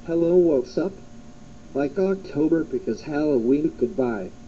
Hello, what's up? Like October because Halloween goodbye.